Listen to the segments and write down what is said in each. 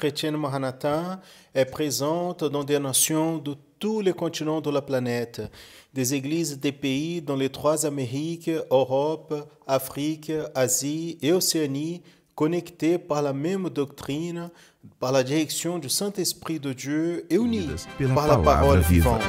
chrétienne Maranatha est présente dans des nations de tous les continents de la planète, des églises des pays dans les 3 Amériques, Europe, Afrique, Asie et Océanie, connectées par la même doctrine, par la direction du Saint-Esprit de Dieu et unies par la parole vivante.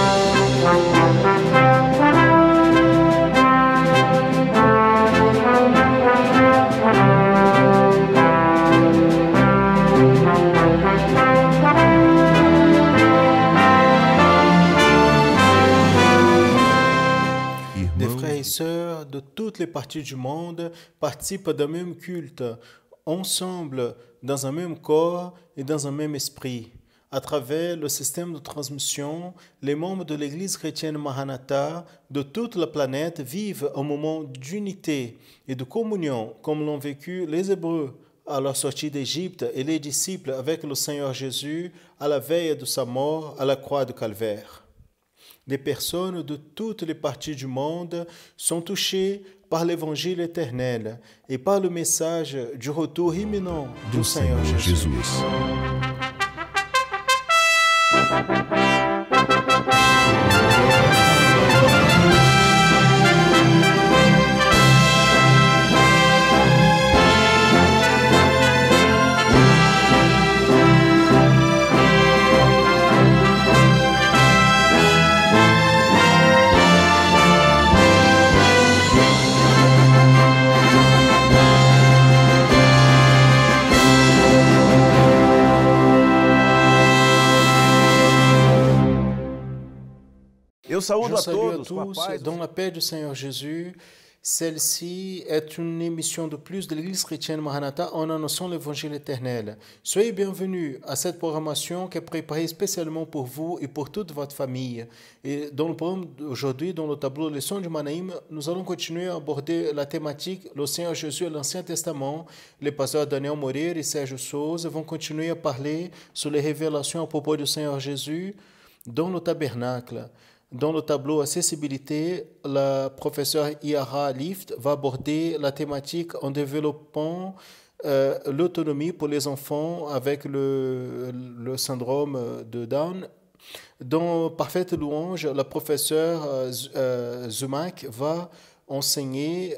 Des frères et sœurs de toutes les parties du monde participent d'un même culte, ensemble dans un même corps et dans un même esprit. À travers le système de transmission, les membres de l'Église chrétienne Maranatha de toute la planète vivent un moment d'unité et de communion comme l'ont vécu les Hébreux à leur sortie d'Égypte et les disciples avec le Seigneur Jésus à la veille de sa mort à la croix de Calvaire. Des personnes de toutes les parties du monde sont touchées par l'Évangile éternel et par le message du retour imminent du Seigneur Jésus. Je salue à tous dans la paix du Seigneur Jésus. Celle-ci est une émission de plus de l'Église chrétienne Maranatha en annonçant l'Évangile éternel. Soyez bienvenus à cette programmation qui est préparée spécialement pour vous et pour toute votre famille. Et dans le programme d'aujourd'hui, dans le tableau de leçons du Manaïm, nous allons continuer à aborder la thématique le Seigneur Jésus et l'Ancien Testament. Les pasteurs Daniel Moreira et Serge Souza vont continuer à parler sur les révélations à propos du Seigneur Jésus dans le tabernacle. Dans le tableau accessibilité, la professeure Yara Lift va aborder la thématique en développant l'autonomie pour les enfants avec le syndrome de Down. Dans Parfaite Louange, la professeure Zumak va enseigner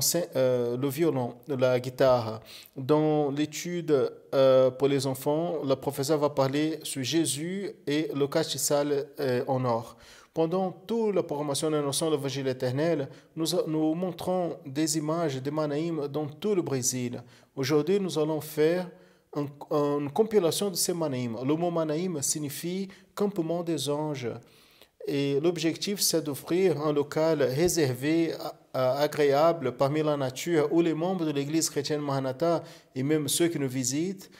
le violon, la guitare. Dans l'étude pour les enfants, la professeure va parler sur Jésus et le cache-sale en or. Pendant toute la programmation d'annonçant l'Évangile éternel, nous montrons des images de Manaïm dans tout le Brésil. Aujourd'hui, nous allons faire une compilation de ces Manaïm. Le mot Manaïm signifie campement des anges. Et l'objectif, c'est d'offrir un local réservé, agréable parmi la nature où les membres de l'Église chrétienne Maranatha et même ceux qui nous visitent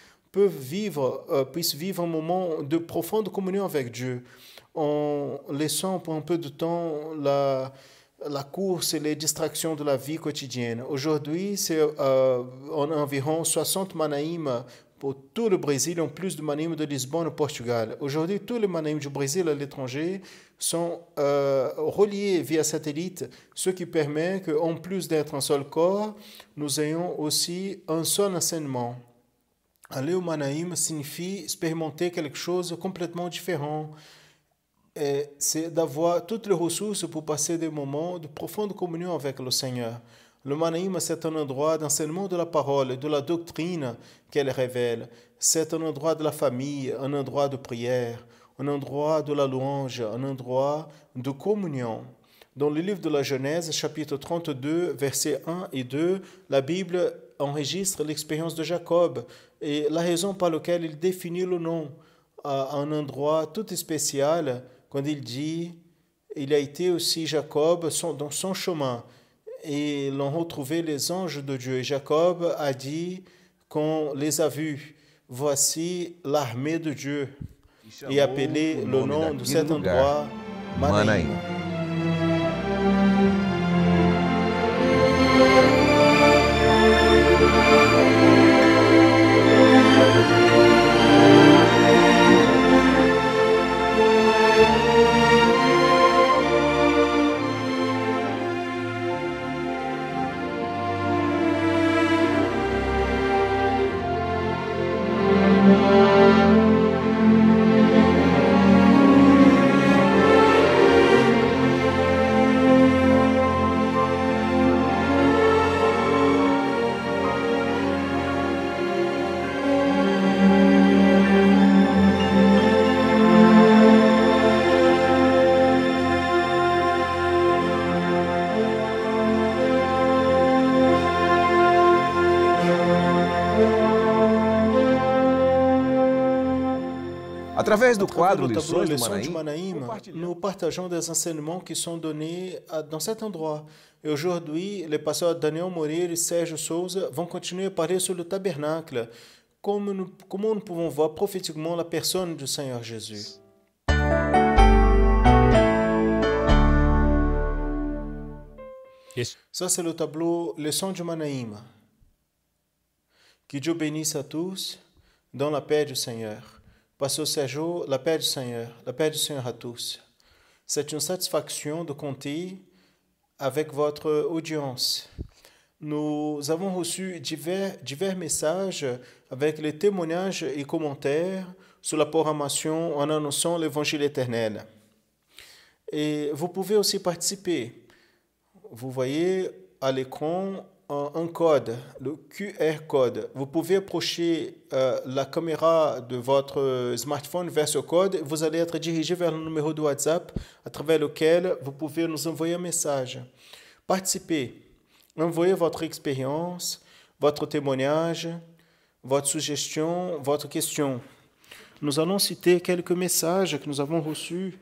puissent vivre un moment de profonde communion avec Dieu, en laissant pour un peu de temps la course et les distractions de la vie quotidienne. Aujourd'hui, c'est environ 60 Manaïm pour tout le Brésil, en plus de Manaïm de Lisbonne au Portugal. Aujourd'hui, tous les Manaïm du Brésil à l'étranger sont reliés via satellite, ce qui permet qu'en plus d'être un seul corps, nous ayons aussi un seul enseignement. Aller au Manaïm signifie expérimenter quelque chose de complètement différent. C'est d'avoir toutes les ressources pour passer des moments de profonde communion avec le Seigneur. Le Manaïm, c'est un endroit d'enseignement de la parole et de la doctrine qu'elle révèle. C'est un endroit de la famille, un endroit de prière, un endroit de la louange, un endroit de communion. Dans le livre de la Genèse, chapitre 32, versets 1 et 2, la Bible enregistre l'expérience de Jacob et la raison par laquelle il définit le nom à un endroit tout spécial. Quand il dit, il a été aussi Jacob dans son chemin et l'ont retrouvé les anges de Dieu. Et Jacob a dit, qu'on les a vus, voici l'armée de Dieu, et appelé le nom de cet endroit Manaïm. Através do À travers quadro le tableau Lições do Leçons du Manaim, Manaïm, nous partageons des enseignements qui sont donnés dans cet endroit. Et aujourd'hui, les pasteurs Daniel Moreira et Sérgio Souza vão continuer à parler sur le tabernacle, comment nous pouvons voir prophétiquement la personne du Seigneur Jésus. Ça, c'est le tableau Leçons du Manaïm. Que Dieu bénisse à tous dans la paix du Seigneur. Pasteur Sergio, la paix du Seigneur à tous. C'est une satisfaction de compter avec votre audience. Nous avons reçu divers messages avec les témoignages et commentaires sur la programmation en annonçant l'évangile éternel. Et vous pouvez aussi participer. Vous voyez à l'écran un code, le QR code. Vous pouvez approcher la caméra de votre smartphone vers ce code. Vous allez être dirigé vers le numéro de WhatsApp à travers lequel vous pouvez nous envoyer un message. Participez. Envoyez votre expérience, votre témoignage, votre suggestion, votre question. Nous allons citer quelques messages que nous avons reçus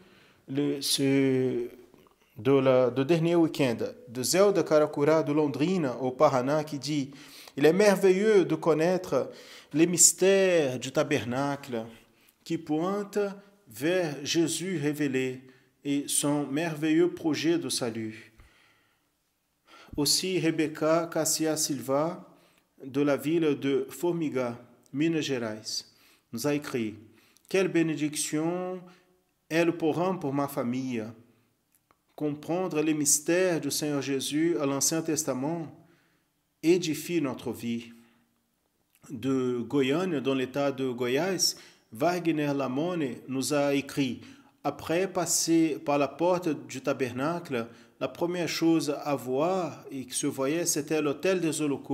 do dernier week-end, de Zelda Caracura, de Londrina, au Paraná, qui dit « Il est merveilleux de connaître les mystères du tabernacle qui pointent vers Jésus révélé et son merveilleux projet de salut. » Aussi, Rebecca Cassia Silva, de la ville de Formiga, Minas Gerais, nous a écrit « Quelle bénédiction est le programme pour ma famille !» Comprendre les mystères du Seigneur Jésus à l'Ancien Testament édifie notre vie. De Goiânia, dans l'état de Goiás, Wagner Lamone nous a écrit « Après passer par la porte du tabernacle, la première chose à voir et qui se voyait, c'était l'autel des holocaustes. »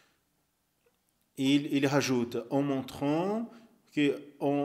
Il rajoute en montrant que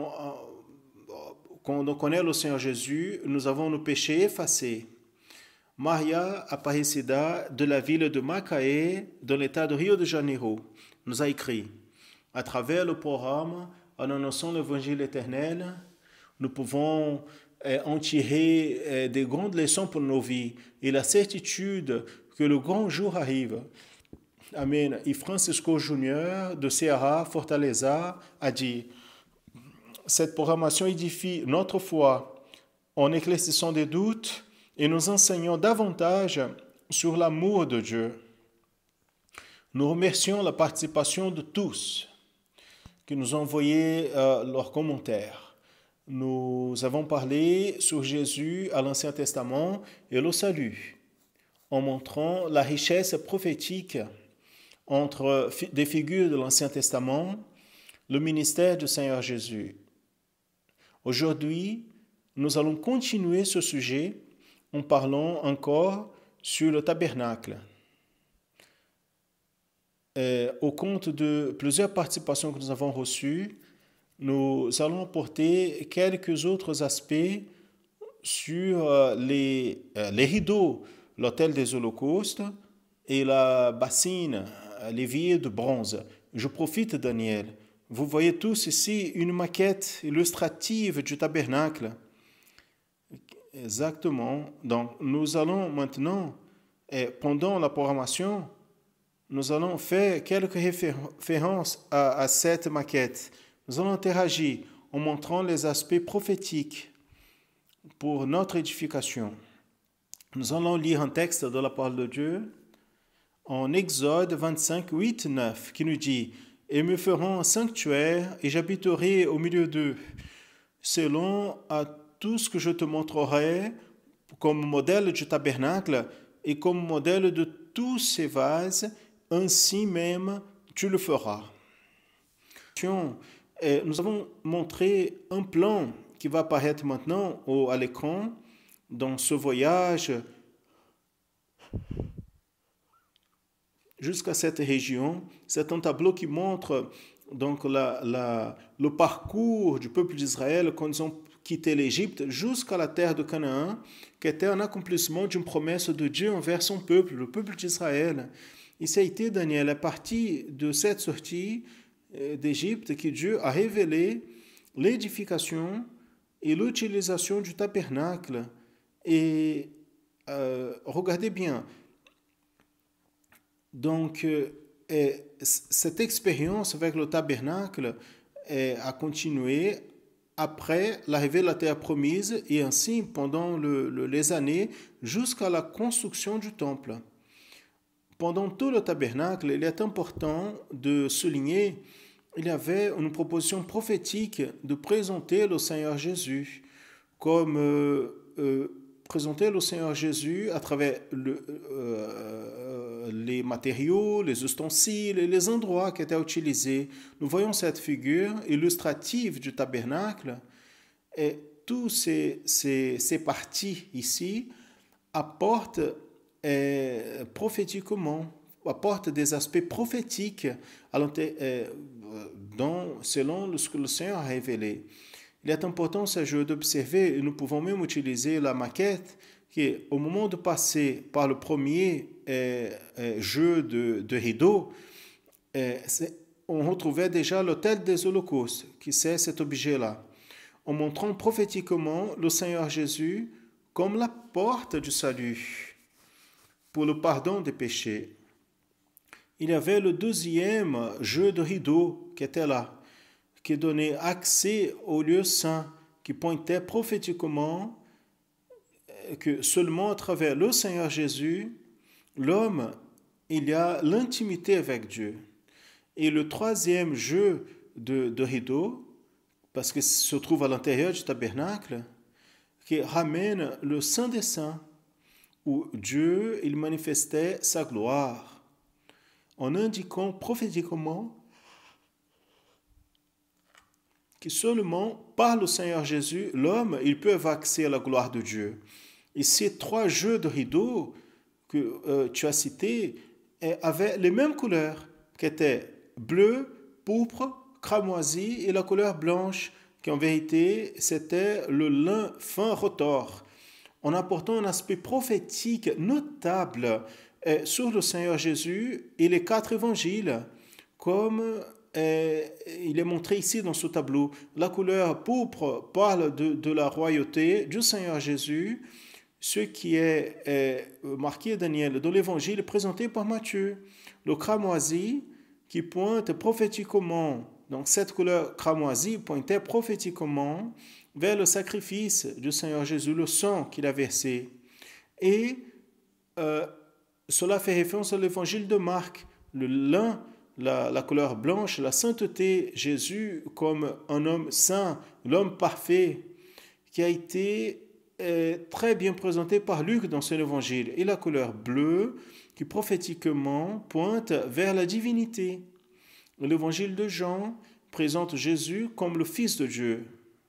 quand on connaît le Seigneur Jésus, nous avons nos péchés effacés. Maria Aparecida, de la ville de Macaé, dans l'état de Rio de Janeiro, nous a écrit « À travers le programme en annonçant l'évangile éternel, nous pouvons en tirer des grandes leçons pour nos vies et la certitude que le grand jour arrive. » Amen. Et Francisco Junior, de Ceará, Fortaleza, a dit « Cette programmation édifie notre foi en éclaircissant des doutes et nous enseignant davantage sur l'amour de Dieu. Nous remercions la participation de tous qui nous ont envoyé leurs commentaires. Nous avons parlé sur Jésus à l'Ancien Testament et le salut, en montrant la richesse prophétique entre des figures de l'Ancien Testament, le ministère du Seigneur Jésus. Aujourd'hui, nous allons continuer ce sujet en parlant encore sur le tabernacle. Au compte de plusieurs participations que nous avons reçues, nous allons apporter quelques autres aspects sur les rideaux, l'autel des holocaustes et la bassine, l'évier de bronze. Je profite, Daniel. Vous voyez tous ici une maquette illustrative du tabernacle. Exactement. Donc, nous allons maintenant, pendant la programmation, nous allons faire quelques références à cette maquette. Nous allons interagir en montrant les aspects prophétiques pour notre édification. Nous allons lire un texte de la parole de Dieu en Exode 25, 8, 9, qui nous dit « Et me feront un sanctuaire, et j'habiterai au milieu d'eux, selon à tout ce que je te montrerai comme modèle du tabernacle et comme modèle de tous ces vases, ainsi même tu le feras. » Nous avons montré un plan qui va apparaître maintenant à l'écran dans ce voyage jusqu'à cette région. C'est un tableau qui montre donc le parcours du peuple d'Israël quand ils ont quitté l'Égypte jusqu'à la terre de Canaan, qui était un accomplissement d'une promesse de Dieu envers son peuple, le peuple d'Israël. Et ça a été, Daniel, à partir de cette sortie d'Égypte que Dieu a révélé l'édification et l'utilisation du tabernacle. Et regardez bien, donc cette expérience avec le tabernacle a continué après l'arrivée de la terre promise et ainsi pendant les années jusqu'à la construction du temple. Pendant tout le tabernacle, il est important de souligner il y avait une proposition prophétique de présenter le Seigneur Jésus comme présenter le Seigneur Jésus à travers les matériaux, les ustensiles et les endroits qui étaient utilisés. Nous voyons cette figure illustrative du tabernacle et toutes ces parties ici apportent prophétiquement, apportent des aspects prophétiques selon ce que le Seigneur a révélé. Il est important ce jour d'observer, et nous pouvons même utiliser la maquette, qui au moment de passer par le premier jeu de rideau, on retrouvait déjà l'autel des holocaustes, qui c'est cet objet-là, en montrant prophétiquement le Seigneur Jésus comme la porte du salut pour le pardon des péchés. Il y avait le deuxième jeu de rideau qui était là, qui donnait accès au lieu saint, qui pointait prophétiquement que seulement à travers le Seigneur Jésus, l'homme, il y a l'intimité avec Dieu. Et le troisième jeu de rideau, parce que se trouve à l'intérieur du tabernacle, qui ramène le Saint des Saints, où Dieu, il manifestait sa gloire, en indiquant prophétiquement que seulement par le Seigneur Jésus, l'homme, il peut avoir accès à la gloire de Dieu. Et ces trois jeux de rideaux que tu as cités avaient les mêmes couleurs, qui étaient bleu, pourpre, cramoisi et la couleur blanche, qui en vérité, c'était le lin fin retors, en apportant un aspect prophétique notable sur le Seigneur Jésus et les 4 évangiles, comme il est montré ici dans ce tableau. La couleur pourpre parle de la royauté du Seigneur Jésus, ce qui est marqué Daniel dans l'évangile présenté par Matthieu. Le cramoisi qui pointe prophétiquement, donc cette couleur cramoisi pointait prophétiquement vers le sacrifice du Seigneur Jésus, le sang qu'il a versé. Et cela fait référence à l'évangile de Marc, le lin, la couleur blanche, la sainteté, Jésus comme un homme saint, l'homme parfait, qui a été très bien présenté par Luc dans son évangile, et la couleur bleue qui prophétiquement pointe vers la divinité. L'évangile de Jean présente Jésus comme le Fils de Dieu.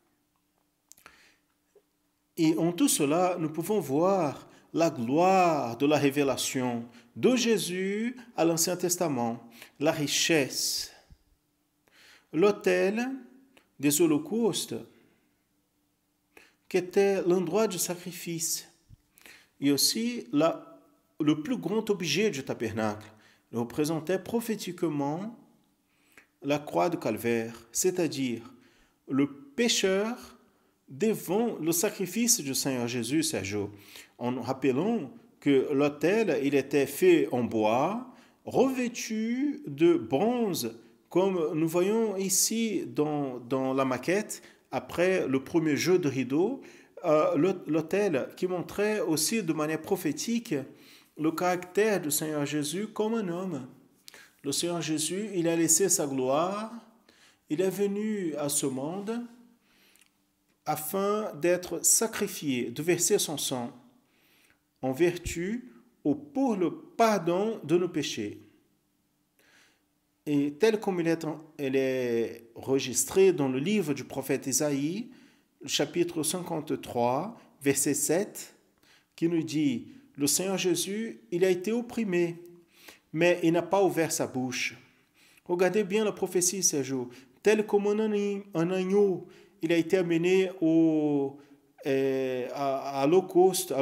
Et en tout cela, nous pouvons voir la gloire de la révélation de Jésus à l'Ancien Testament, la richesse, l'autel des holocaustes, qui était l'endroit du sacrifice, et aussi le plus grand objet du tabernacle. Il représentait prophétiquement la croix de Calvaire, c'est-à-dire le pécheur devant le sacrifice du Seigneur Jésus, Sergio, en rappelant que l'autel, il était fait en bois, revêtu de bronze, comme nous voyons ici dans la maquette, après le premier jeu de rideau, l'autel qui montrait aussi de manière prophétique le caractère du Seigneur Jésus comme un homme. Le Seigneur Jésus, il a laissé sa gloire, il est venu à ce monde afin d'être sacrifié, de verser son sang en vertu ou pour le pardon de nos péchés. Et tel comme elle est enregistrée dans le livre du prophète Isaïe, chapitre 53, verset 7, qui nous dit « Le Seigneur Jésus, il a été opprimé, mais il n'a pas ouvert sa bouche. » Regardez bien la prophétie ces jours. Tel comme un agneau, il a été amené à l'Holocauste,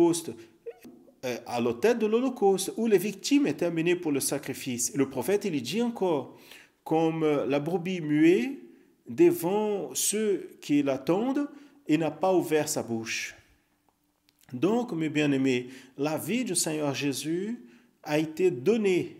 à l'autel de l'Holocauste, où les victimes étaient amenées pour le sacrifice. Le prophète, il dit encore, comme la brebis muette, devant ceux qui l'attendent et n'a pas ouvert sa bouche. Donc, mes bien-aimés, la vie du Seigneur Jésus a été donnée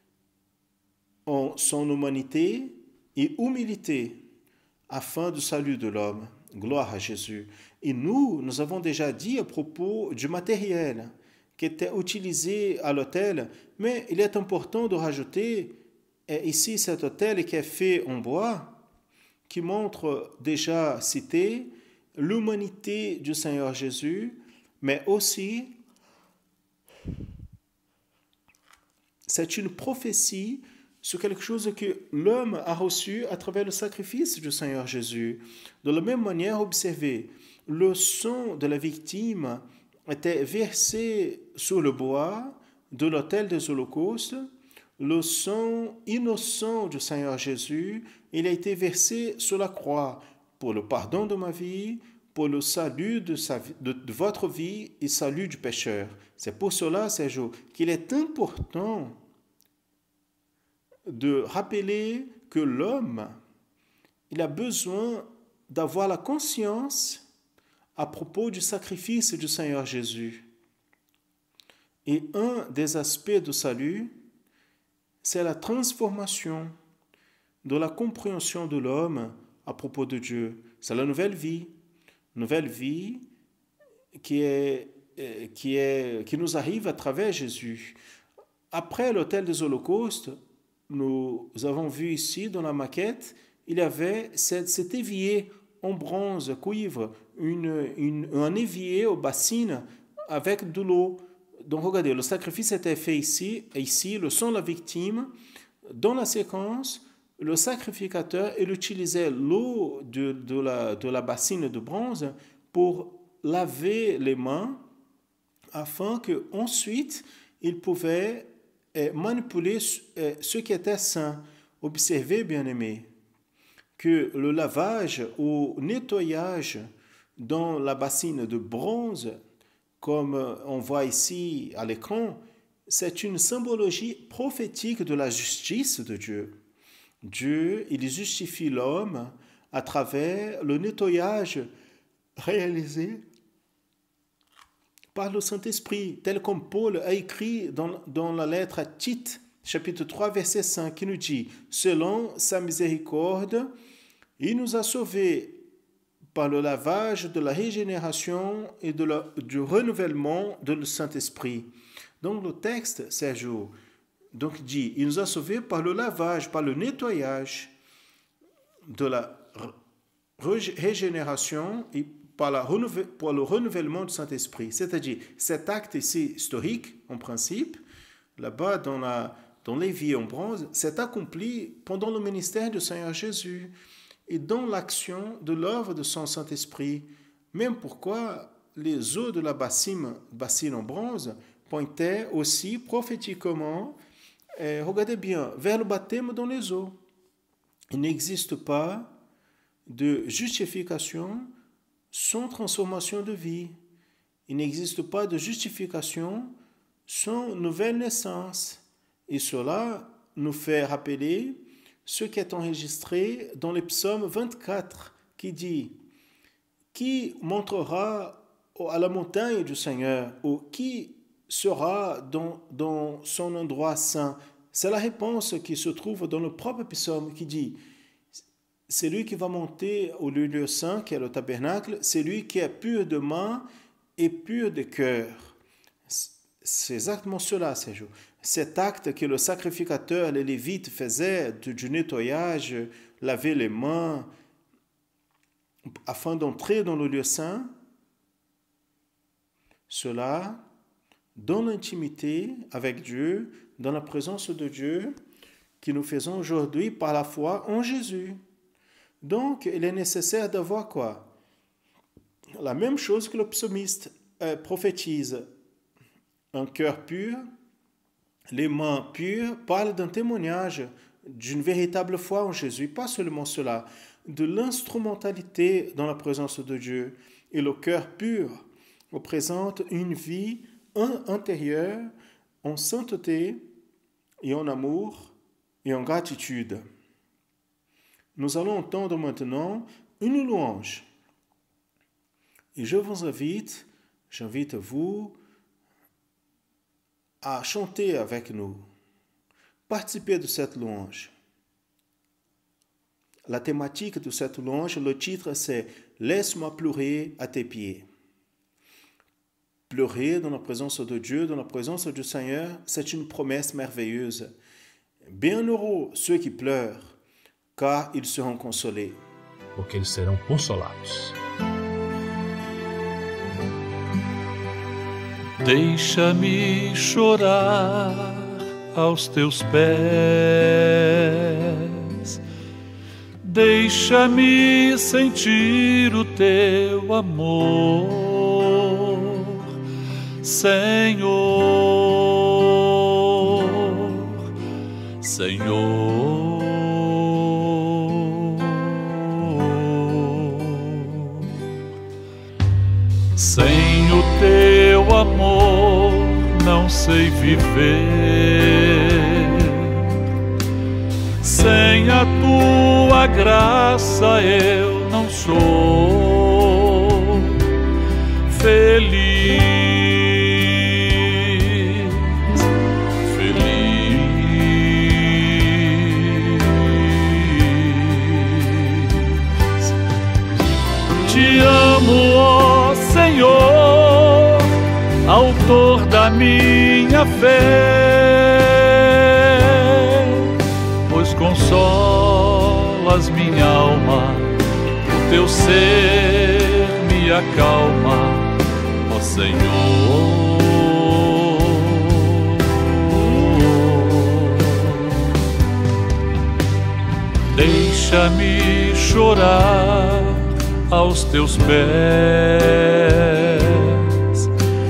en son humanité et humilité afin du salut de l'homme. Gloire à Jésus. Et nous avons déjà dit à propos du matériel qui était utilisé à l'autel, mais il est important de rajouter ici cet autel qui est fait en bois, qui montre déjà cité l'humanité du Seigneur Jésus, mais aussi c'est une prophétie sur quelque chose que l'homme a reçu à travers le sacrifice du Seigneur Jésus. De la même manière, observez, le sang de la victime était versé sur le bois de l'autel des holocaustes. Le sang innocent du Seigneur Jésus, il a été versé sur la croix pour le pardon de ma vie, pour le salut de votre vie et salut du pécheur. C'est pour cela, Sergio, qu'il est important de rappeler que l'homme, il a besoin d'avoir la conscience à propos du sacrifice du Seigneur Jésus. Et un des aspects du salut, c'est la transformation de la compréhension de l'homme à propos de Dieu. C'est la nouvelle vie qui nous arrive à travers Jésus. Après l'autel des holocaustes, nous avons vu ici dans la maquette, il y avait cet évier en bronze, cuivre, un évier aux bassines avec de l'eau. Donc regardez, le sacrifice était fait ici, et ici, le sang de la victime. Dans la séquence, le sacrificateur, il utilisait l'eau de la bassine de bronze pour laver les mains, afin qu'ensuite, il pouvait manipuler ce qui était saint. Observez, bien-aimés, que le lavage ou nettoyage dans la bassine de bronze, comme on voit ici à l'écran, c'est une symbologie prophétique de la justice de Dieu. Dieu, il justifie l'homme à travers le nettoyage réalisé par le Saint-Esprit, tel comme Paul a écrit dans la lettre à Tite, chapitre 3, verset 5, qui nous dit « Selon sa miséricorde, il nous a sauvés par le lavage de la régénération et du renouvellement de Saint-Esprit. » Donc le texte, Sergio, donc dit « Il nous a sauvés par le lavage, par le nettoyage de la régénération et pour le renouvellement du Saint-Esprit. » C'est-à-dire, cet acte ici historique, en principe, là-bas dans les vies en bronze, c'est accompli pendant le ministère du Seigneur Jésus et dans l'action de l'œuvre de son Saint-Esprit. Même pourquoi les eaux de la bassine en bronze pointaient aussi prophétiquement, regardez bien, vers le baptême dans les eaux. Il n'existe pas de justification sans transformation de vie. Il n'existe pas de justification sans nouvelle naissance. Et cela nous fait rappeler ce qui est enregistré dans le psaume 24 qui dit « Qui montrera à la montagne du Seigneur ou qui sera dans son endroit saint ?» C'est la réponse qui se trouve dans le propre psaume qui dit « C'est lui qui va monter au lieu saint, qui est le tabernacle, c'est lui qui est pur de main et pur de cœur. » C'est exactement cela, Sergio. Cet acte que le sacrificateur, les Lévites faisaient du nettoyage, laver les mains, afin d'entrer dans le lieu saint, cela, dans l'intimité avec Dieu, dans la présence de Dieu, que nous faisons aujourd'hui par la foi en Jésus. Donc, il est nécessaire d'avoir quoi? La même chose que le psalmiste prophétise. Un cœur pur, les mains pures, parle d'un témoignage d'une véritable foi en Jésus. Pas seulement cela, de l'instrumentalité dans la présence de Dieu. Et le cœur pur représente une vie intérieure en sainteté et en amour et en gratitude. Nous allons entendre maintenant une louange. Et je vous j'invite vous à chanter avec nous. Participez de cette louange. La thématique de cette louange, le titre c'est « Laisse-moi pleurer à tes pieds ». Pleurer dans la présence de Dieu, dans la présence du Seigneur, c'est une promesse merveilleuse. Bienheureux ceux qui pleurent, car ils seront consolés. Porque eles serão consolados. Deixa-me chorar aos teus pés. Deixa-me sentir o teu amor, Senhor, Senhor. Sem o teu amor não sei viver. Sem a tua graça eu não sou feliz, Te amo, ó Senhor, autor da minha fé, pois consolas minha alma, o teu ser me acalma, ó Senhor. Deixa-me chorar aos teus pés,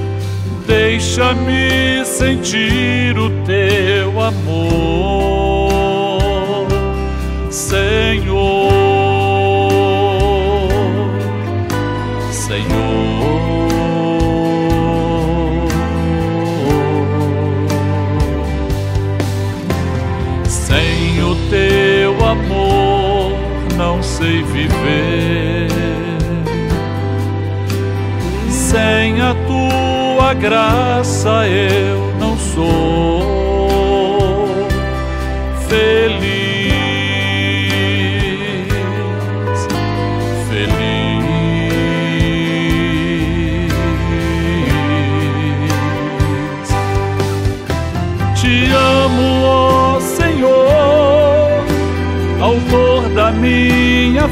deixa-me sentir o teu amor, Senhor, Senhor. Sem o teu amor não sei viver. Sem a tua graça eu não sou feliz, feliz. Te amo, ó Senhor, autor da minha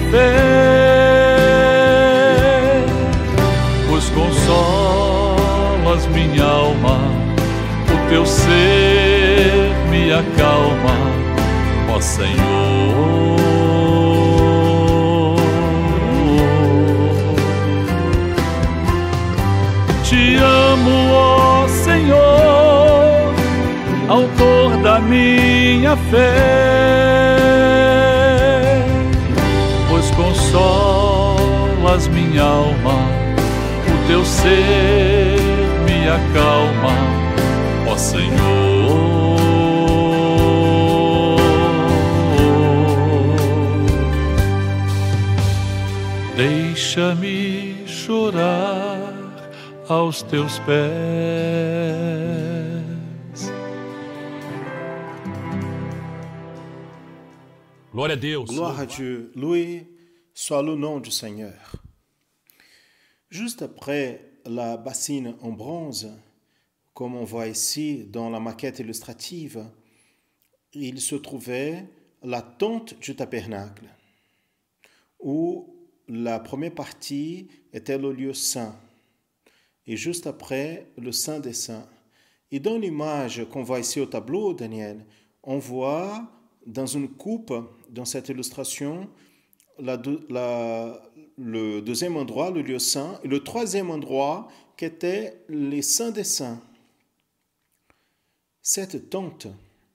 fé, pois consolas minha alma, o teu ser me acalma, ó Senhor. Te amo, ó Senhor, autor da minha fé, pois consolas minha alma, o teu ser me acalma, ó Senhor. Deixa-me chorar aos teus pés. Glória a Deus. Gloire à Dieu. Loué soit le nom du Seigneur. Juste après la bassine en bronze, comme on voit ici dans la maquette illustrative, il se trouvait la tente du tabernacle, où la première partie était le lieu saint, et juste après, le Saint des Saints. Et dans l'image qu'on voit ici au tableau, Daniel, on voit dans une coupe, dans cette illustration, le deuxième endroit, le lieu saint, et le troisième endroit qui était les saints des saints. Cette tente,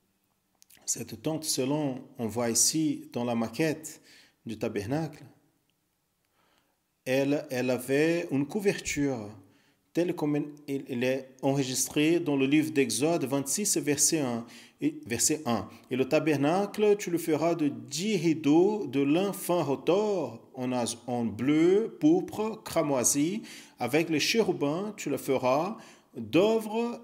selon on voit ici dans la maquette du tabernacle, elle avait une couverture telle comme elle est enregistrée dans le livre d'Exode 26, verset 1. Et, verset 1. Et le tabernacle, tu le feras de 10 rideaux de lin fin retors en bleu, pourpre, cramoisi. Avec les chérubins, tu le feras d'œuvre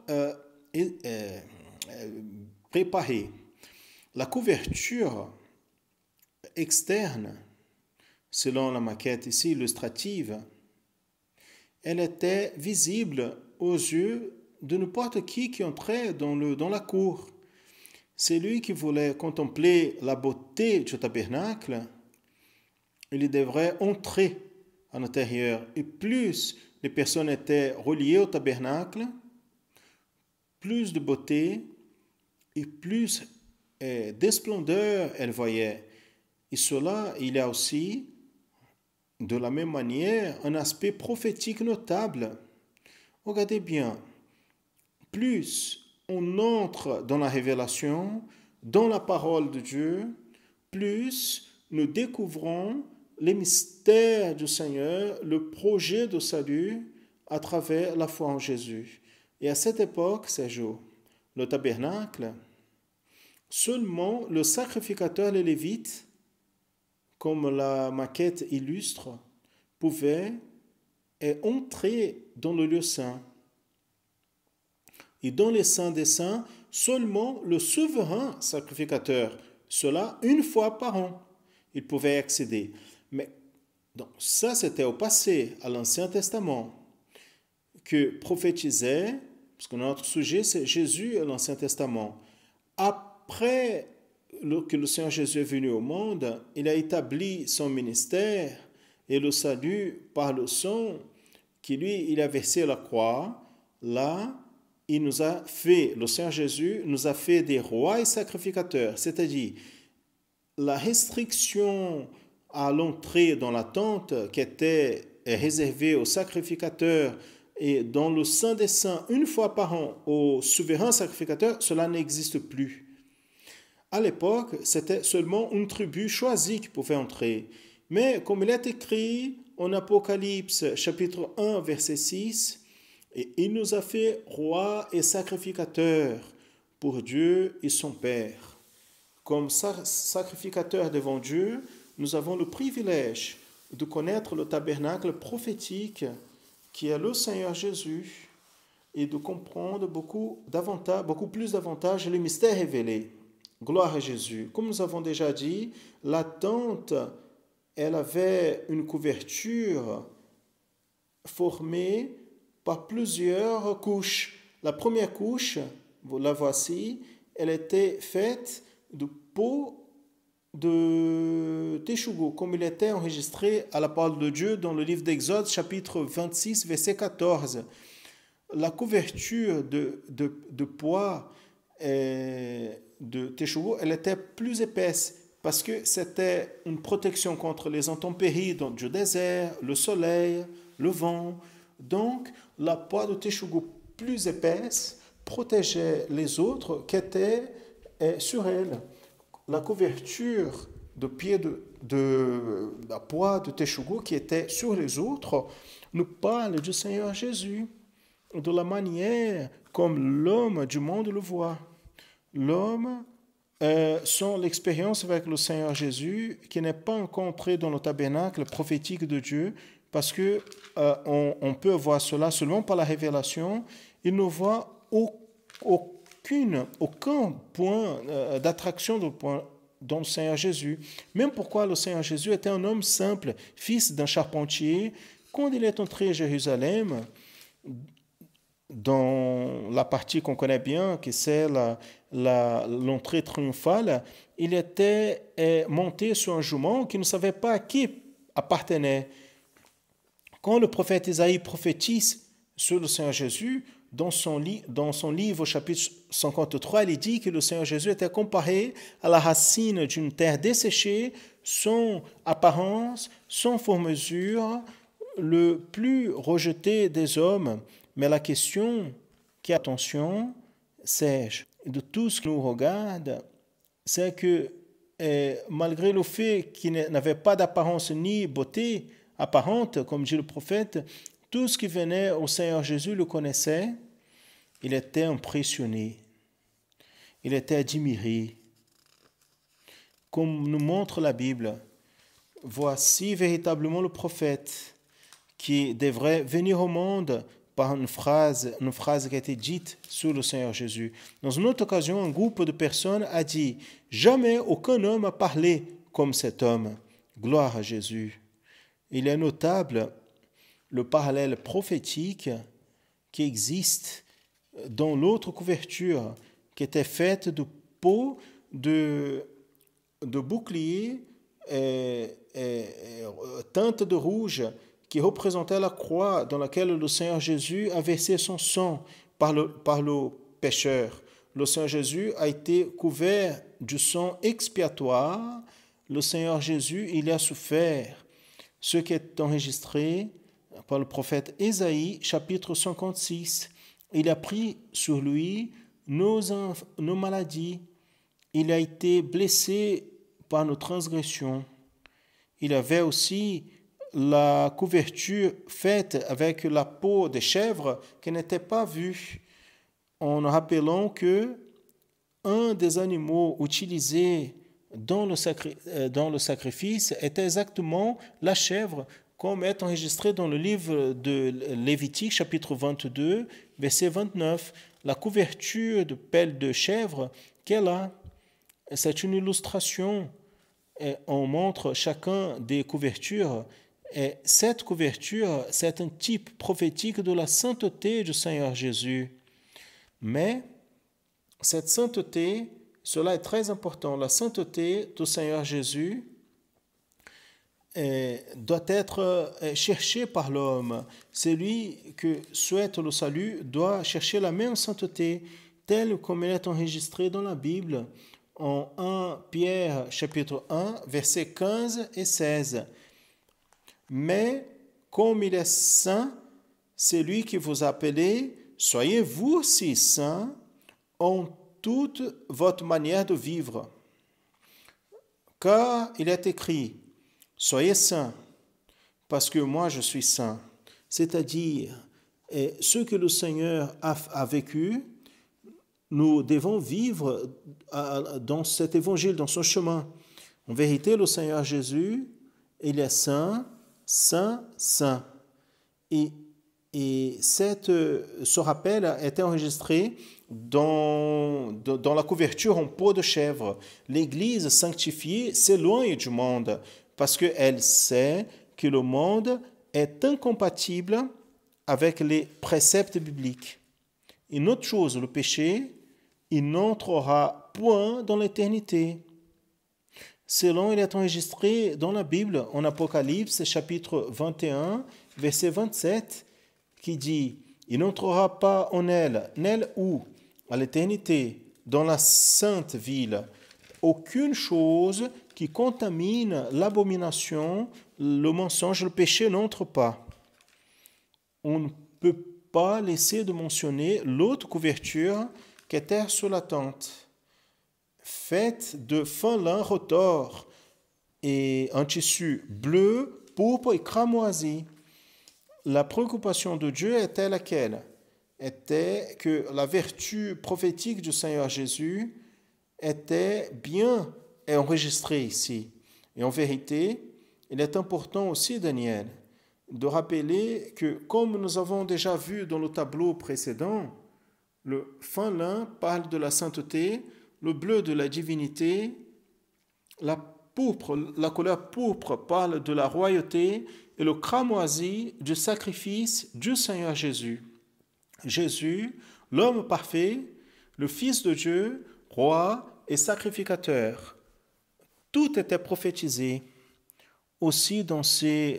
préparée. La couverture externe, selon la maquette ici illustrative, elle était visible aux yeux de n'importe qui entrait dans la cour. Celui qui voulait contempler la beauté du tabernacle, il devrait entrer à l'intérieur. Et plus les personnes étaient reliées au tabernacle, plus de beauté et plus de splendeur elles voyaient. Et cela, il y a aussi, de la même manière, un aspect prophétique notable. Regardez bien, plus on entre dans la révélation, dans la parole de Dieu, plus nous découvrons les mystères du Seigneur, le projet de salut à travers la foi en Jésus. Et à cette époque, Sergio, le tabernacle, seulement le sacrificateur, les Lévites, comme la maquette illustre, pouvaient entrer dans le lieu saint. Et dans les saints des saints, seulement le souverain sacrificateur, cela une fois par an, il pouvait accéder. Mais donc, ça, c'était au passé, à l'Ancien Testament, que prophétisait, parce que notre sujet, c'est Jésus et l'Ancien Testament. Après que le Seigneur Jésus est venu au monde, il a établi son ministère et le salut par le sang qui, lui, il a versé à la croix. Là, le Seigneur Jésus nous a fait des rois et sacrificateurs, c'est-à-dire la restriction à l'entrée dans la tente qui était réservée aux sacrificateurs et dans le Saint des Saints une fois par an au souverain sacrificateur, cela n'existe plus. À l'époque, c'était seulement une tribu choisie qui pouvait entrer. Mais comme il est écrit en Apocalypse chapitre 1 verset 6, et il nous a fait rois et sacrificateurs pour Dieu et son Père. Comme sacrificateurs devant Dieu, nous avons le privilège de connaître le tabernacle prophétique qui est le Seigneur Jésus et de comprendre beaucoup plus davantage les mystères révélés. Gloire à Jésus. Comme nous avons déjà dit, la tente, elle avait une couverture formée par plusieurs couches. La première couche, vous la voici, elle était faite de peau de teshugo, comme il était enregistré à la parole de Dieu dans le livre d'Exode, chapitre 26, verset 14. La couverture de poids de teshugo, elle était plus épaisse parce que c'était une protection contre les intempéries du désert, le soleil, le vent. Donc, la poids de teshugo plus épaisse protégeait les autres qui étaient sur elle. La couverture de pied de la poids de teshugo qui était sur les autres nous parle du Seigneur Jésus, de la manière comme l'homme du monde le voit. L'homme, sans l'expérience avec le Seigneur Jésus, qui n'est pas encore entré dans le tabernacle prophétique de Dieu, parce que on peut voir cela seulement par la révélation, il ne voit aucun point d'attraction dans le Seigneur Jésus. Même pourquoi le Seigneur Jésus était un homme simple, fils d'un charpentier. Quand il est entré à Jérusalem, dans la partie qu'on connaît bien, qui c'est l'entrée triomphale, il était monté sur un jument qui ne savait pas à qui appartenait. Quand le prophète Isaïe prophétise sur le Seigneur Jésus, dans son livre au chapitre 53, il dit que le Seigneur Jésus était comparé à la racine d'une terre desséchée, sans apparence, sans formosure, le plus rejeté des hommes. Mais la question qui attention, c'est de tout ce qui nous regarde, c'est que malgré le fait qu'il n'avait pas d'apparence ni beauté apparente, comme dit le prophète, tout ce qui venait au Seigneur Jésus le connaissait, il était impressionné. il était admiré. Comme nous montre la Bible, voici véritablement le prophète qui devrait venir au monde par une phrase qui a été dite sur le Seigneur Jésus. Dans une autre occasion, un groupe de personnes a dit « Jamais aucun homme a parlé comme cet homme. Gloire à Jésus. » Il est notable le parallèle prophétique qui existe dans l'autre couverture qui était faite de peau de bouclier teinte de rouge qui représentait la croix dans laquelle le Seigneur Jésus a versé son sang par le pécheur. Le Seigneur Jésus a été couvert du sang expiatoire. Le Seigneur Jésus, il a souffert. Ce qui est enregistré par le prophète Ésaïe, chapitre 56. Il a pris sur lui nos maladies. Il a été blessé par nos transgressions. Il avait aussi la couverture faite avec la peau de chèvre qui n'était pas vue, en rappelant que un des animaux utilisés dans le sacrifice était exactement la chèvre, comme est enregistré dans le livre de Lévitique, chapitre 22, verset 29. La couverture de pelle de chèvre qu'elle a, c'est une illustration. Et on montre chacun des couvertures. Et cette couverture, c'est un type prophétique de la sainteté du Seigneur Jésus. Mais cette sainteté, cela est très important. La sainteté du Seigneur Jésus doit être cherchée par l'homme. Celui qui souhaite le salut doit chercher la même sainteté, telle comme elle est enregistrée dans la Bible, en 1 Pierre chapitre 1, versets 15 et 16. Mais comme il est saint, c'est lui qui vous a appelé, soyez vous aussi saints en toute votre manière de vivre. Car il est écrit, soyez saints, parce que moi je suis saint. C'est-à-dire, ce que le Seigneur a vécu, nous devons vivre dans cet évangile, dans son chemin. En vérité, le Seigneur Jésus, il est saint, saint, saint. Et ce rappel a été enregistré dans la couverture en peau de chèvre. L'Église sanctifiée s'éloigne du monde parce qu'elle sait que le monde est incompatible avec les préceptes bibliques. Une autre chose, le péché, il n'entrera point dans l'éternité. Selon il est enregistré dans la Bible, en Apocalypse, chapitre 21, verset 27, qui dit « Il n'entrera pas en elle où, à l'éternité, dans la sainte ville, aucune chose qui contamine l'abomination, le mensonge, le péché n'entre pas. » On ne peut pas laisser de mentionner l'autre couverture qui était sur la tente, faite de fin lin retors et un tissu bleu, pourpre et cramoisi. La préoccupation de Dieu était laquelle? Était que la vertu prophétique du Seigneur Jésus était bien enregistrée ici. Et en vérité, il est important aussi, Daniel, de rappeler que, comme nous avons déjà vu dans le tableau précédent, le fin lin parle de la sainteté, le bleu de la divinité, la couleur pourpre parle de la royauté et le cramoisi du sacrifice du Seigneur Jésus. Jésus, l'homme parfait, le Fils de Dieu, roi et sacrificateur. Tout était prophétisé aussi dans ces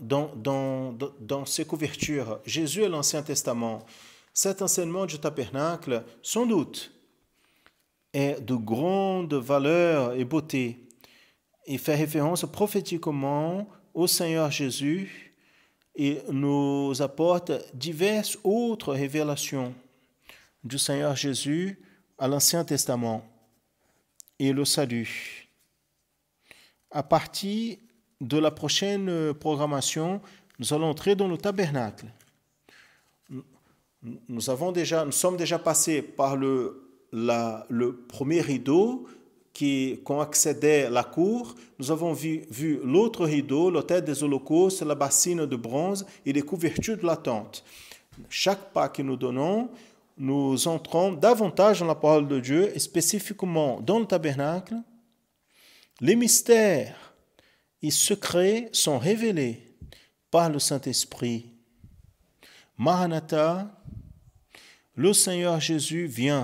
couvertures. Jésus est l'Ancien Testament. Cet enseignement du tabernacle, sans doute, est de grande valeur et beauté et fait référence prophétiquement au Seigneur Jésus et nous apporte diverses autres révélations du Seigneur Jésus à l'Ancien Testament et le salut. À partir de la prochaine programmation, nous allons entrer dans le tabernacle. Nous sommes déjà passés par le le premier rideau qu'on accédait à la cour, nous avons vu l'autre rideau, l'autel des holocaustes, la bassine de bronze et les couvertures de la tente. Chaque pas que nous donnons, nous entrons davantage dans la parole de Dieu, et spécifiquement dans le tabernacle. Les mystères et secrets sont révélés par le Saint-Esprit. Maranatha, le Seigneur Jésus vient.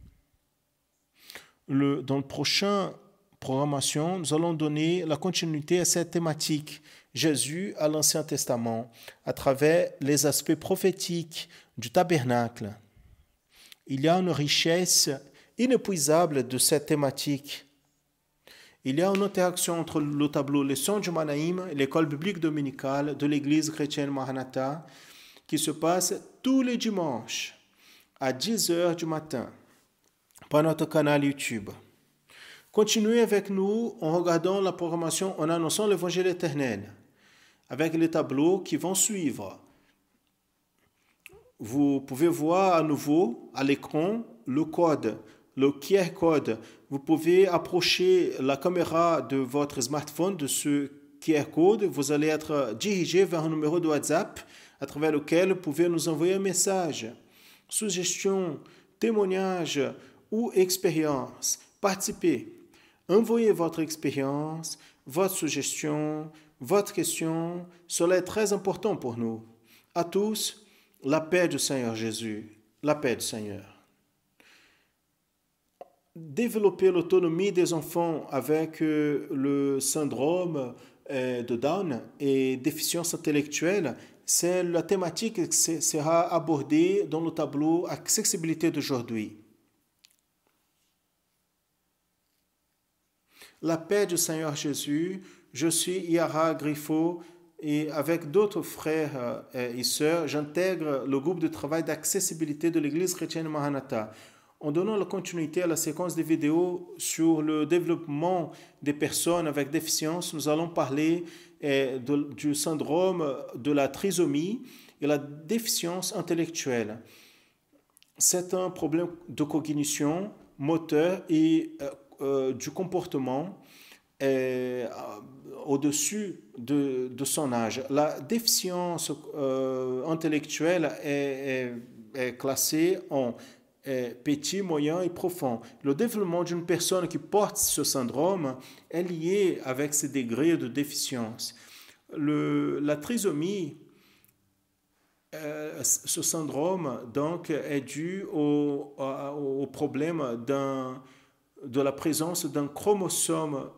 Dans la prochaine programmation, nous allons donner la continuité à cette thématique. Jésus à l'Ancien Testament, à travers les aspects prophétiques du tabernacle. Il y a une richesse inépuisable de cette thématique. Il y a une interaction entre le tableau Leçons du Manaïm et l'école biblique dominicale de l'Église chrétienne Maranatha qui se passe tous les dimanches à 10h du matin par notre canal YouTube. Continuez avec nous en regardant la programmation en annonçant l'Évangile éternel avec les tableaux qui vont suivre. Vous pouvez voir à nouveau à l'écran le code, le QR code. Vous pouvez approcher la caméra de votre smartphone de ce QR code. Vous allez être dirigé vers un numéro de WhatsApp à travers lequel vous pouvez nous envoyer un message, suggestion, témoignage ou expérience. Participez. Envoyez votre expérience, votre suggestion, votre question. Cela est très important pour nous. À tous, la paix du Seigneur Jésus, la paix du Seigneur. Développer l'autonomie des enfants avec le syndrome de Down et déficience intellectuelle, c'est la thématique qui sera abordée dans le tableau accessibilité d'aujourd'hui. La paix du Seigneur Jésus, je suis Yara Griffo et avec d'autres frères et sœurs, j'intègre le groupe de travail d'accessibilité de l'Église chrétienne Maranatha. En donnant la continuité à la séquence des vidéos sur le développement des personnes avec déficience, nous allons parler du syndrome de la trisomie et la déficience intellectuelle. C'est un problème de cognition, moteur et du comportement au-dessus de son âge. La déficience intellectuelle est classée en petit, moyen et profond. Le développement d'une personne qui porte ce syndrome est lié avec ses degrés de déficience. La trisomie, ce syndrome donc, est dû au problème de la présence d'un chromosome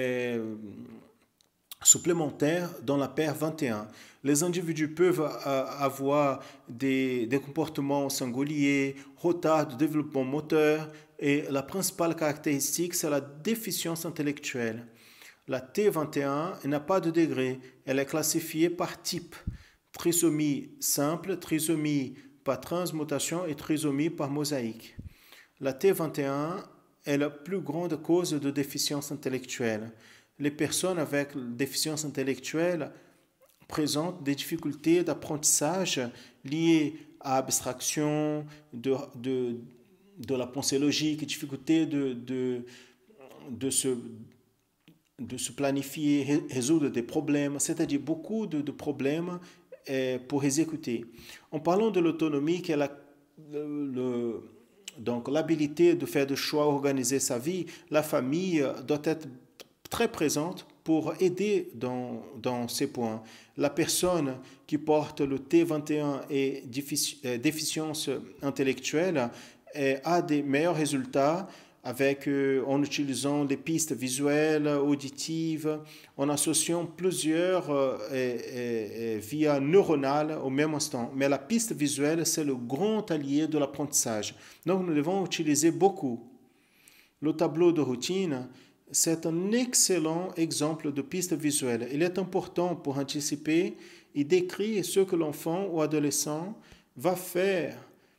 supplémentaire dans la paire 21. Les individus peuvent avoir des comportements singuliers, retard de développement moteur et la principale caractéristique, c'est la déficience intellectuelle. La T21 n'a pas de degré, elle est classifiée par type. Trisomie simple, trisomie par transmutation et trisomie par mosaïque. La T21 est la plus grande cause de déficience intellectuelle. Les personnes avec déficience intellectuelle présentent des difficultés d'apprentissage liées à l'abstraction, de la pensée logique, difficulté de se planifier, résoudre des problèmes, c'est-à-dire beaucoup de problèmes pour exécuter. En parlant de l'autonomie, qui est donc l'habilité de faire des choix, organiser sa vie, la famille doit être très présente pour aider dans ces points. La personne qui porte le T21 et déficience intellectuelle a des meilleurs résultats en utilisant les pistes visuelles, auditives, en associant plusieurs via neuronales au même instant. Mais la piste visuelle, c'est le grand allié de l'apprentissage. Donc, nous devons utiliser beaucoup. Le tableau de routine, c'est un excellent exemple de piste visuelle. Il est important pour anticiper et décrire ce que l'enfant ou adolescent va faire.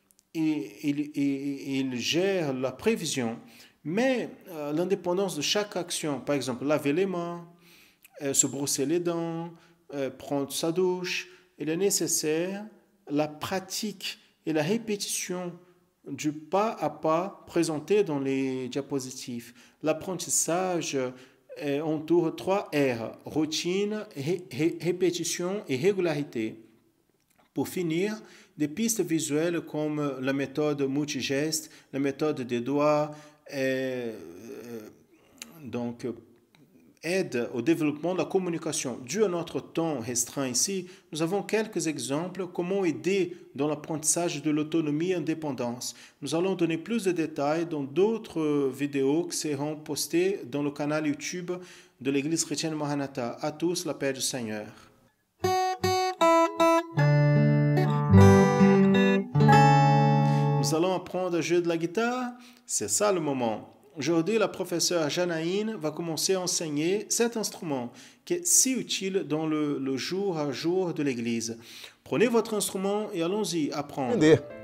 Il gère la prévision, mais l'indépendance de chaque action, par exemple laver les mains, se brosser les dents, prendre sa douche, il est nécessaire la pratique et la répétition du pas à pas présenté dans les diapositives. L'apprentissage entoure 3 R, routine, répétition et régularité. Pour finir, des pistes visuelles comme la méthode multigeste, la méthode des doigts, donc aide au développement de la communication. Dû à notre temps restreint ici, nous avons quelques exemples comment aider dans l'apprentissage de l'autonomie et indépendance. Nous allons donner plus de détails dans d'autres vidéos qui seront postées dans le canal YouTube de l'Église chrétienne Maranatha. À tous, la paix du Seigneur. Nous allons apprendre à jouer de la guitare. C'est ça le moment. Aujourd'hui, la professeure Janaïne va commencer à enseigner cet instrument qui est si utile dans le jour à jour de l'Église. Prenez votre instrument et allons-y apprendre.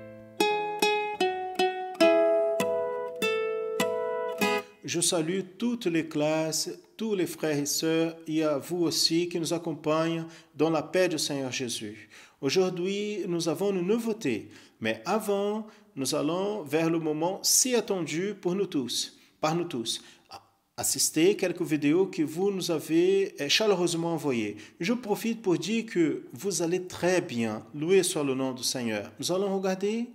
Je salue toutes les classes, tous les frères et sœurs et à vous aussi qui nous accompagnent dans la paix du Seigneur Jésus. Aujourd'hui, nous avons une nouveauté, mais avant, nous allons vers le moment si attendu pour nous tous. Par nous tous, assister quelques vidéos que vous nous avez chaleureusement envoyées. Je profite pour dire que vous allez très bien. Loué soit le nom du Seigneur. Nous allons regarder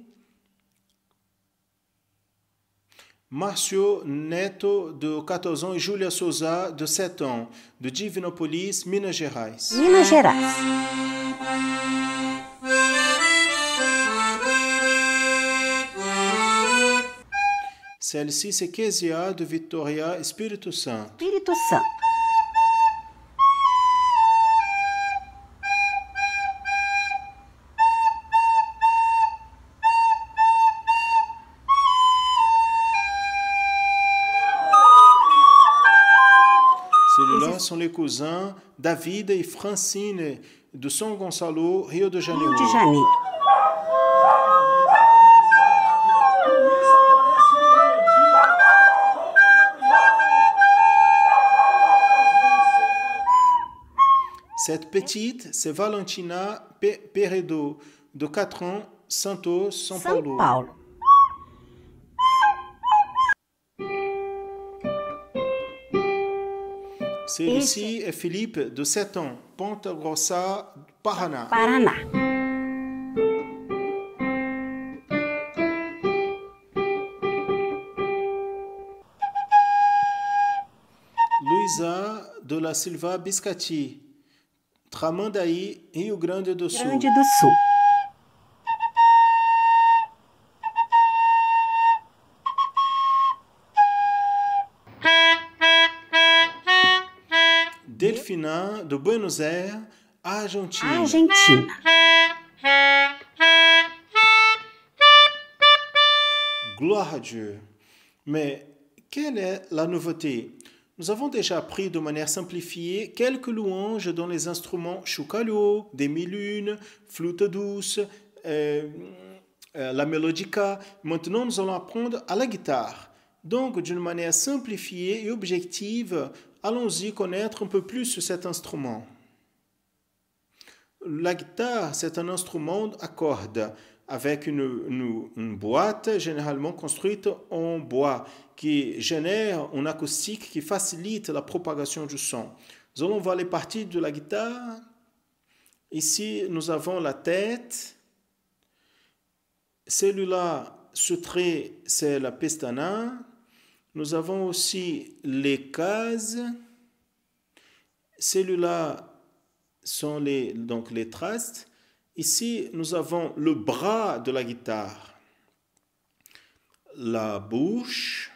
Márcio Neto, de 14 ans, et Júlia Souza, de 7 ans, de Divinopolis, Minas Gerais. Minas Gerais. Celle-ci, c'est Kézia, de Vitória, Espírito Santo. Espírito Santo. Ceux-là sont les cousins David et Francine de São Gonçalo, Rio de Janeiro. Rio de Janeiro. Cette petite, c'est Valentina Peredo, de 4 ans, Santos, São Paulo. Celui-ci est Philippe, de 7 ans, Ponta Grossa, Paraná. Luísa de la Silva Biscati, Tramandaí, Rio Grande do Sul. Delfina, de Buenos Aires, Argentina. Gloire à Dieu. Mais quelle est la nouveauté? Nous avons déjà appris de manière simplifiée quelques louanges dans les instruments choucalho, demi-lune, flûte douce, la mélodica. Maintenant, nous allons apprendre à la guitare. Donc, d'une manière simplifiée et objective, allons-y connaître un peu plus sur cet instrument. La guitare, c'est un instrument à cordes avec une boîte généralement construite en bois qui génère une acoustique qui facilite la propagation du son. Nous allons voir les parties de la guitare. Ici, nous avons la tête. Celui-là, ce trait, c'est la pestana. Nous avons aussi les cases. Celui-là sont les trastes. Ici, nous avons le bras de la guitare, la bouche,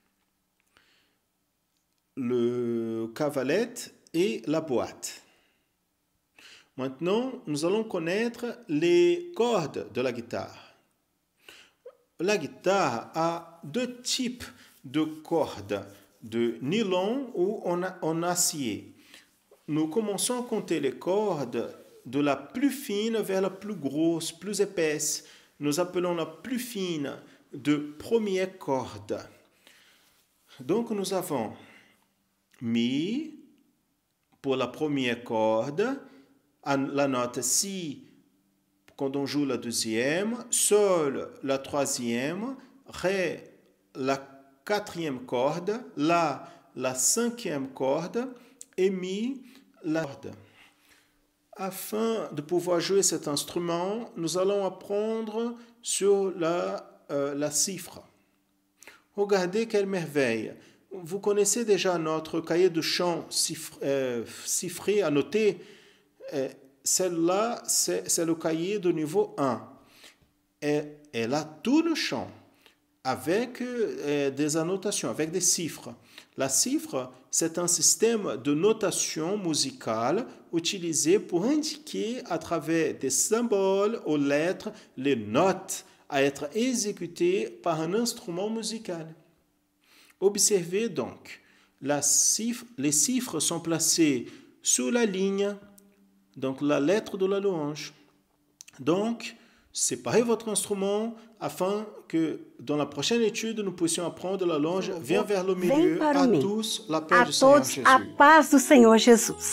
le cavalette et la boîte. Maintenant, nous allons connaître les cordes de la guitare. La guitare a 2 types de cordes, de nylon ou en acier. Nous commençons à compter les cordes de la plus fine vers la plus grosse, plus épaisse. Nous appelons la plus fine de première corde. Donc nous avons Mi pour la première corde, la note Si quand on joue la deuxième, sol la troisième, ré la quatrième corde, la cinquième corde et mi la corde. Afin de pouvoir jouer cet instrument, nous allons apprendre sur la cifre. Regardez quelle merveille! Vous connaissez déjà notre cahier de chant chiffré, annoté. Celle-là, c'est le cahier de niveau 1. Et elle a tout le chant avec des annotations, avec des chiffres. La cifre, c'est un système de notation musicale utilisé pour indiquer à travers des symboles aux lettres les notes à être exécutées par un instrument musical. Observez donc, les chiffres sont placés sous la ligne, donc la lettre de la louange. Donc, séparez votre instrument afin que dans la prochaine étude nous puissions apprendre la louange. Viens vers le milieu. À tous, la paix du Seigneur Jésus. A paz do Senhor Jesus.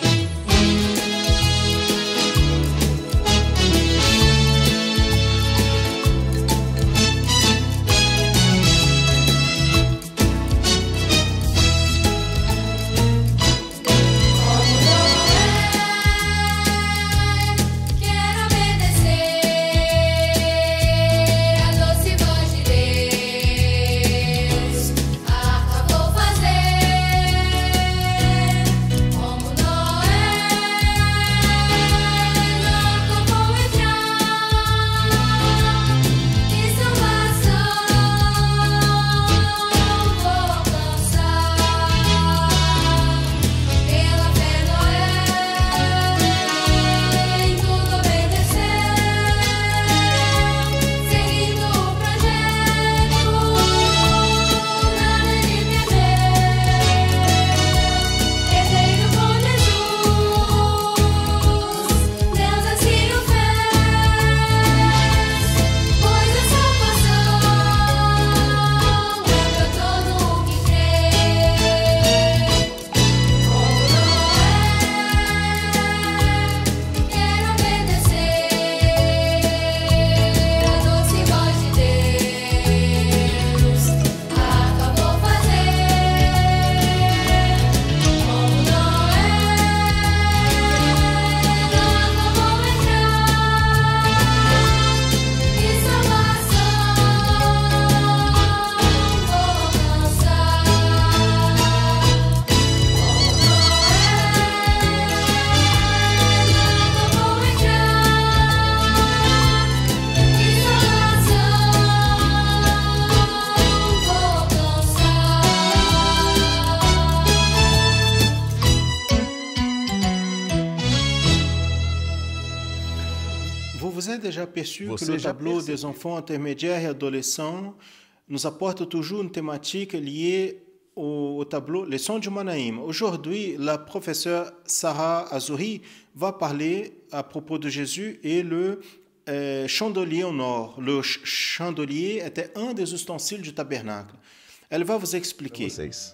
Vous avez déjà perçu que le tableau des enfants intermédiaires et adolescents nous apporte toujours une thématique liée au tableau Les Sons du Manaïm. Aujourd'hui, la professeure Sarah Azouri va parler à propos de Jésus et le chandelier au nord. Le chandelier était un des ustensiles du tabernacle. Elle va vous expliquer.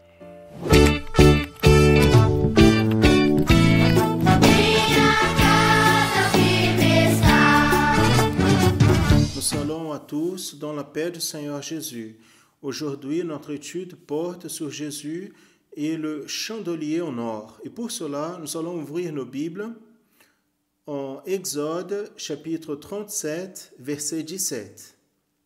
Nous allons à tous dans la paix du Seigneur Jésus. Aujourd'hui, notre étude porte sur Jésus et le chandelier au nord. Et pour cela, nous allons ouvrir nos Bibles en Exode, chapitre 37, verset 17.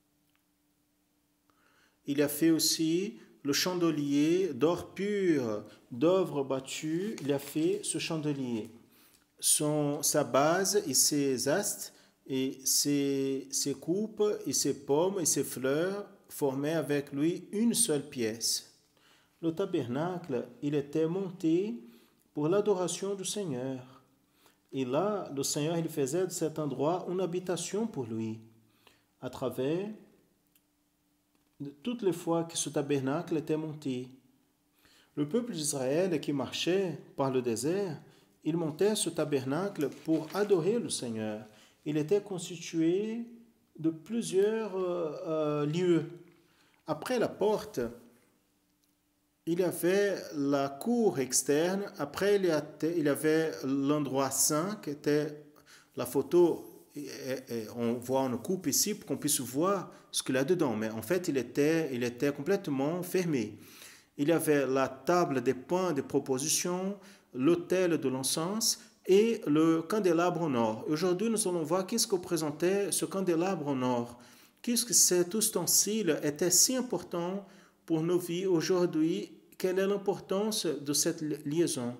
Il a fait aussi le chandelier d'or pur, d'œuvre battue. Il a fait ce chandelier. Sa base et ses astes, et ses coupes, et ses pommes, et ses fleurs formaient avec lui une seule pièce. Le tabernacle, il était monté pour l'adoration du Seigneur. Et là, le Seigneur, il faisait de cet endroit une habitation pour lui, à travers toutes les fois que ce tabernacle était monté. Le peuple d'Israël qui marchait par le désert, il montait ce tabernacle pour adorer le Seigneur. Il était constitué de plusieurs lieux. Après la porte, il y avait la cour externe. Après, il y avait l'endroit saint qui était la photo on voit une coupe ici pour qu'on puisse voir ce qu'il y a dedans. Mais en fait, il était complètement fermé. Il y avait la table des pains des propositions, l'autel de l'encens et le candélabre en or. Aujourd'hui, nous allons voir qu'est-ce que présentait ce candélabre en or. Qu'est-ce que cet ustensile était si important pour nos vies aujourd'hui? Quelle est l'importance de cette liaison?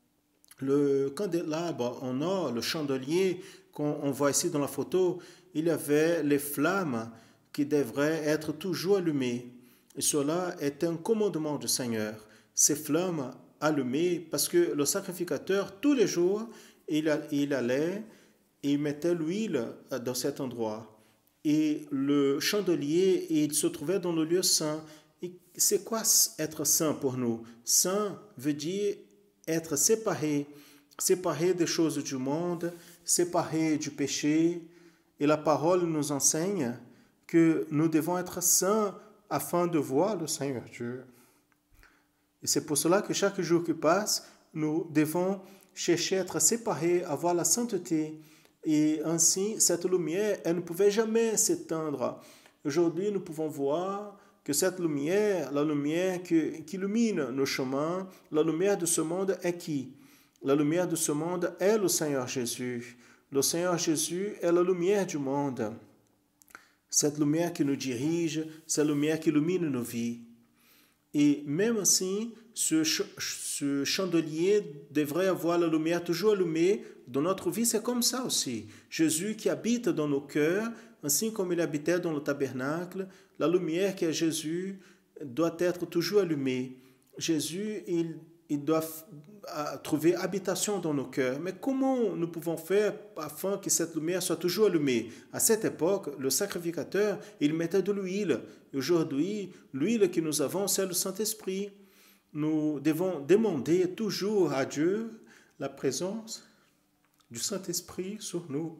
Le candélabre en or, le chandelier qu'on voit ici dans la photo, il y avait les flammes qui devraient être toujours allumées. Et cela est un commandement du Seigneur. Ces flammes allumées, parce que le sacrificateur, tous les jours, il allait et il mettait l'huile dans cet endroit. Et le chandelier, il se trouvait dans le lieu saint. Et c'est quoi être saint pour nous? Saint veut dire être séparé des choses du monde, séparé du péché. Et la parole nous enseigne que nous devons être saints afin de voir le Seigneur Dieu. Et c'est pour cela que chaque jour qui passe, nous devons chercher à être séparés, avoir la sainteté. Et ainsi, cette lumière, elle ne pouvait jamais s'éteindre. Aujourd'hui, nous pouvons voir que cette lumière, la lumière qui illumine nos chemins, la lumière de ce monde est qui? La lumière de ce monde est le Seigneur Jésus. Le Seigneur Jésus est la lumière du monde. Cette lumière qui nous dirige, cette lumière qui illumine nos vies. Et même ainsi, ce chandelier devrait avoir la lumière toujours allumée. Dans notre vie, c'est comme ça aussi. Jésus qui habite dans nos cœurs, ainsi comme il habitait dans le tabernacle, la lumière qui est Jésus doit être toujours allumée. Jésus, il doit trouver habitation dans nos cœurs. Mais comment nous pouvons faire afin que cette lumière soit toujours allumée? À cette époque, le sacrificateur, il mettait de l'huile. Aujourd'hui, l'huile que nous avons, c'est le Saint-Esprit. Nous devons demander toujours à Dieu la présence du Saint-Esprit sur nous.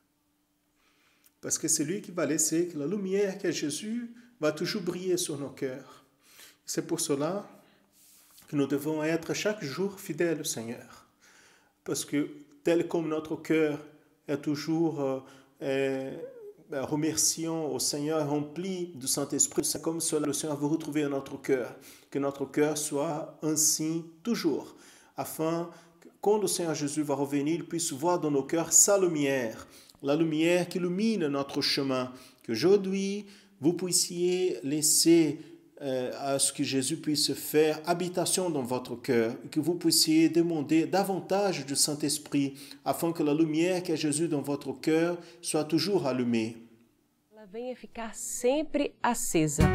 Parce que c'est lui qui va laisser que la lumière qu'est Jésus va toujours briller sur nos cœurs. C'est pour cela que nous devons être chaque jour fidèles au Seigneur. Parce que tel comme notre cœur est toujours remerciant au Seigneur, rempli du Saint-Esprit, c'est comme cela le Seigneur veut retrouver notre cœur. Que notre cœur soit ainsi toujours, afin que quand le Seigneur Jésus va revenir, il puisse voir dans nos cœurs sa lumière, la lumière qui illumine notre chemin. Qu'aujourd'hui, vous puissiez laisser à ce que Jésus puisse faire habitation dans votre cœur, que vous puissiez demander davantage du Saint-Esprit, afin que la lumière qui est Jésus dans votre cœur soit toujours allumée. Ela venha ficar sempre acesa.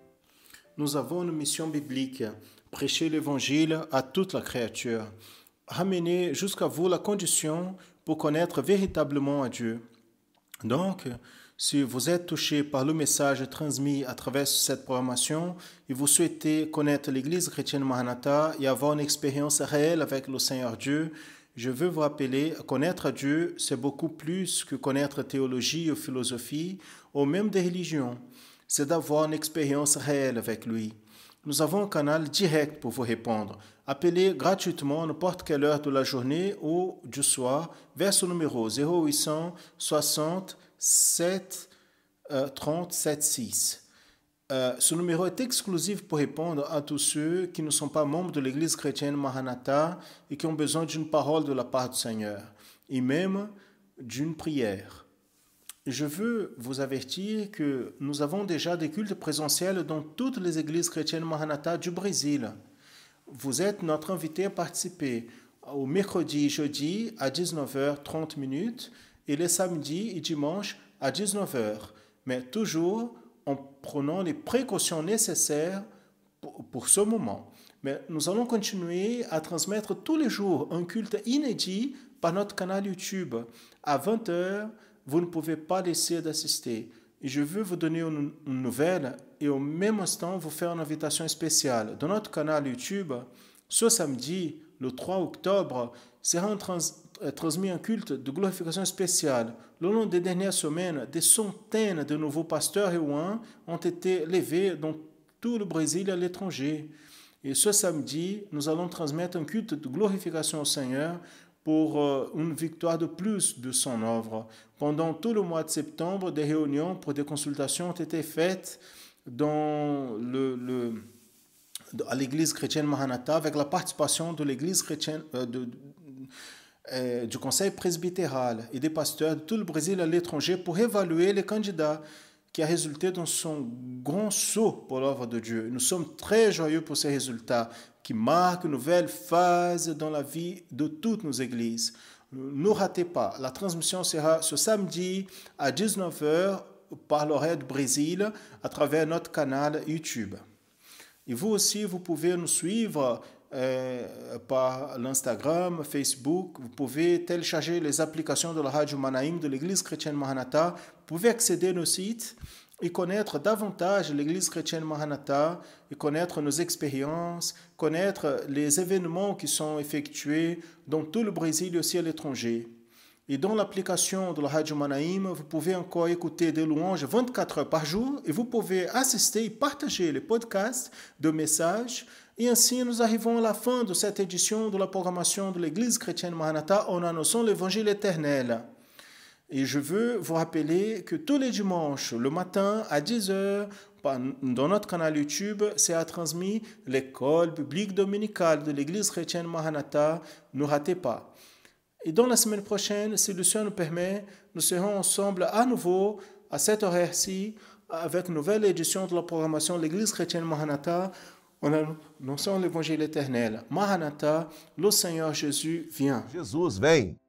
Nous avons une mission biblique, prêcher l'évangile à toute la créature. ramener jusqu'à vous la condition pour connaître véritablement à Dieu. Donc, si vous êtes touché par le message transmis à travers cette programmation et vous souhaitez connaître l'Église chrétienne Maranatha et avoir une expérience réelle avec le Seigneur Dieu, je veux vous rappeler, connaître Dieu, c'est beaucoup plus que connaître théologie ou philosophie, ou même des religions. C'est d'avoir une expérience réelle avec lui. Nous avons un canal direct pour vous répondre. Appelez gratuitement à n'importe quelle heure de la journée ou du soir vers ce numéro 0800 60 7 30 76. Ce numéro est exclusif pour répondre à tous ceux qui ne sont pas membres de l'Église chrétienne Maranatha et qui ont besoin d'une parole de la part du Seigneur et même d'une prière. Je veux vous avertir que nous avons déjà des cultes présentiels dans toutes les églises chrétiennes Maranatha du Brésil. Vous êtes notre invité à participer au mercredi et jeudi à 19h30 et les samedis et dimanches à 19h, mais toujours en prenant les précautions nécessaires pour ce moment. Mais nous allons continuer à transmettre tous les jours un culte inédit par notre canal YouTube. À 20h, vous ne pouvez pas laisser d'assister. Et je veux vous donner une nouvelle et au même instant vous faire une invitation spéciale. Dans notre canal YouTube, ce samedi, le 3 octobre, sera transmis un culte de glorification spéciale. Le long des dernières semaines, des centaines de nouveaux pasteurs réouins ont été levés dans tout le Brésil et à l'étranger. Et ce samedi, nous allons transmettre un culte de glorification au Seigneur pour une victoire de plus de son œuvre. Pendant tout le mois de septembre, des réunions pour des consultations ont été faites à l'Église chrétienne Maranatha avec la participation de l'Église chrétienne du Conseil presbytéral et des pasteurs de tout le Brésil et à l'étranger pour évaluer les candidats qui a résulté dans son grand saut pour l'œuvre de Dieu. Nous sommes très joyeux pour ces résultats qui marquent une nouvelle phase dans la vie de toutes nos églises. Ne ratez pas, la transmission sera ce samedi à 19h par l'horaire du Brésil à travers notre canal YouTube. Et vous aussi, vous pouvez nous suivre par l'Instagram, Facebook. Vous pouvez télécharger les applications de la Radio Manaim de l'Église chrétienne Maranatha. Vous pouvez accéder à nos sites et connaître davantage l'Église chrétienne Maranatha et connaître nos expériences, connaître les événements qui sont effectués dans tout le Brésil et aussi à l'étranger. Et dans l'application de la Radio Manaim, vous pouvez encore écouter des louanges 24 heures par jour et vous pouvez assister et partager les podcasts de messages. Et ainsi, nous arrivons à la fin de cette édition de la programmation de l'Église chrétienne Maranatha en annonçant l'Évangile éternel. Et je veux vous rappeler que tous les dimanches, le matin à 10h, dans notre canal YouTube, c'est transmis l'école biblique dominicale de l'Église chrétienne Maranatha. Ne ratez pas. Et dans la semaine prochaine, si le Seigneur nous permet, nous serons ensemble à nouveau à cette horaire-ci avec une nouvelle édition de la programmation de l'Église chrétienne Maranatha. On annonçons l'Évangile éternel. Maranatha, le Seigneur Jésus vient. Jesus vem.